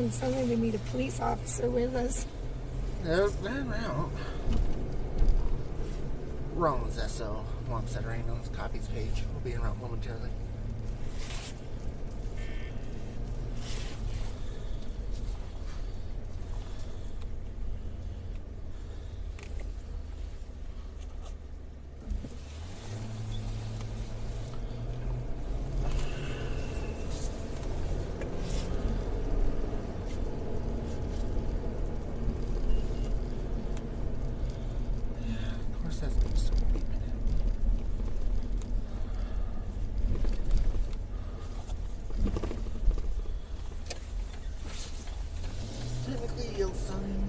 and suddenly we meet a police officer with us. No. Roland's SO. Mom said right on his copies page. We'll be around momentarily. That's gonna be so deep in it. Technically yield sign.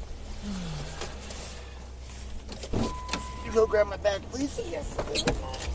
Go grab my bag, please. Yes, please.